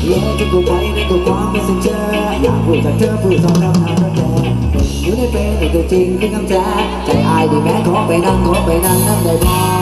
ย้ที่กูไปในกูความเป็นสิ่งเจออยากพูดจากเธอพูดสองคำหาแล้วแกอยู่ในเป็นในตัวจริงคือคำแท้ใจอายดีแม้ขอไปนั่งนั่งได้บ้าง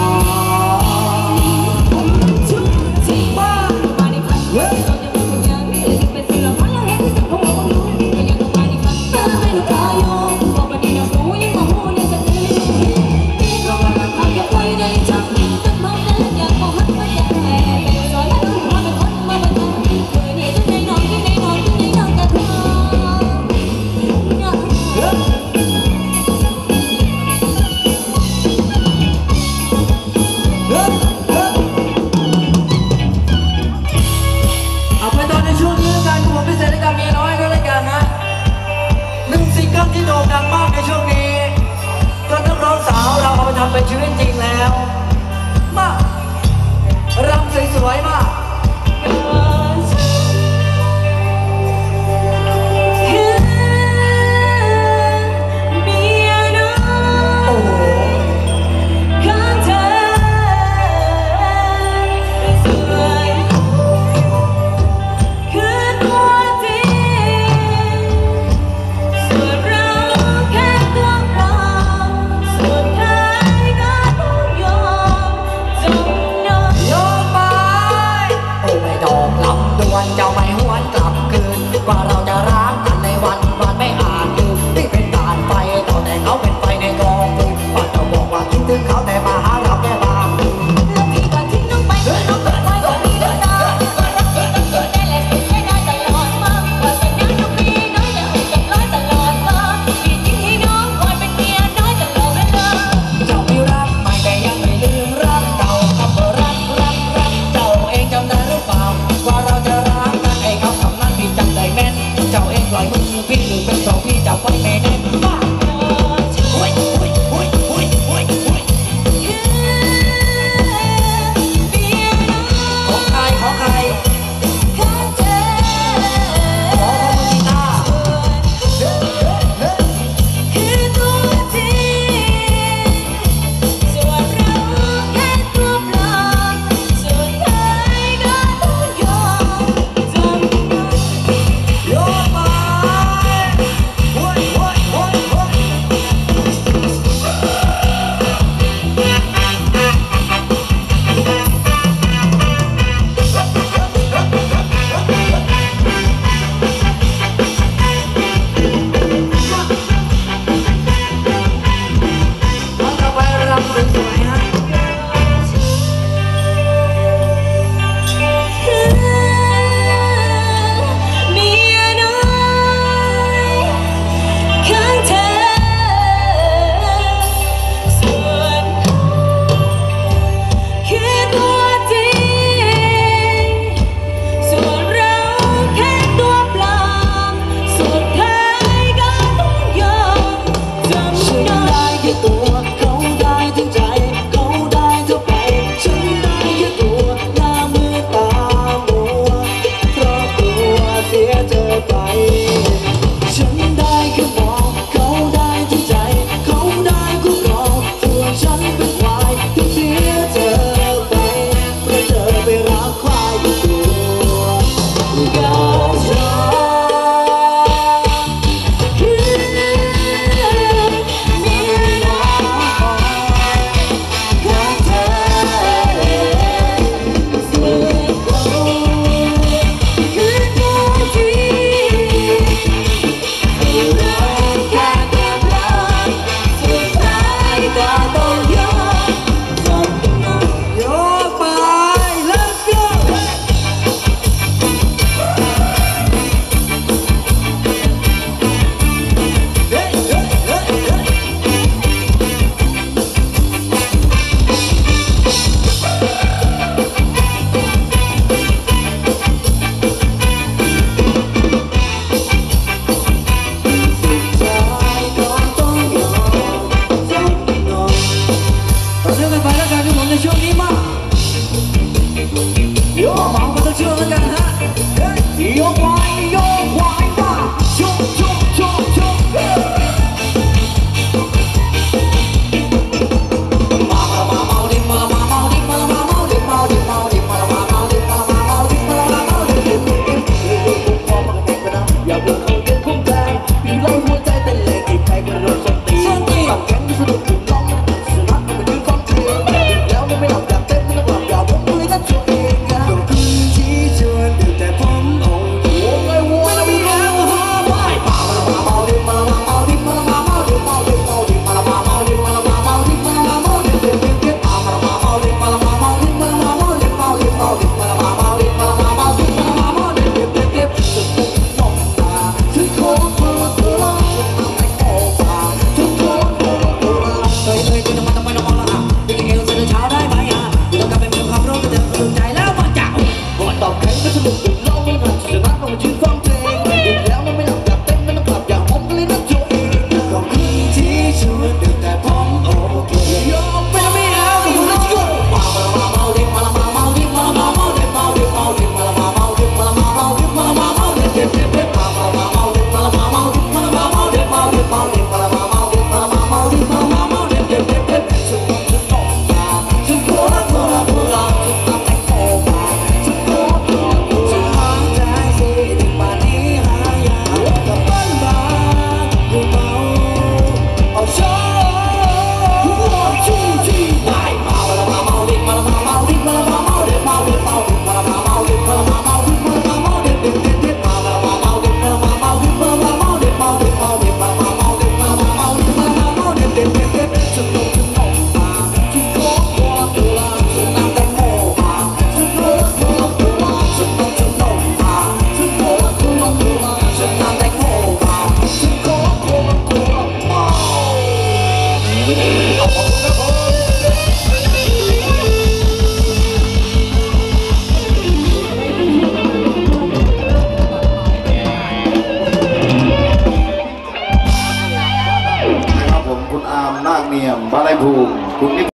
ที่โด่งดังมากในช่วงนี้จนนักร้องสาวเราเอาไปทำเป็นชีวิตจริงแล้วมารำสวยๆมากเจ้าไม่หวนกลับคืนกว่าเราจะรักกันในวันไม่อาจลืมที่เป็นการไปต่อแต่เขาเป็นไปในกองฟืนว่าจะบอกว่าคิดถึงเขาแต่มาหาเราแค่บางคืนเรื่องที่ก่อนทิ้งน้องไปเพื่อน้องเกิดไว้ก่อนนี้เดินตาก็รักที่ต้องเกิดได้และสุดได้ตลอดมาว่าสัญญาน้องมีน้อยจะติดกับร้อยตลอดมาที่ทิ้งให้น้องคอยเป็นเมียน้อยตลอดเวลาเจ้าไม่รักไม่แต่ยังไม่ลืมรักเก่าคำว่ารักเจ้าเองจำได้หรือเปล่าว่าเราจะรักกันไอ้เขาคำนั้นพี่จำได้แม่นามนาคเนียมบ้านไรภูมิกรุง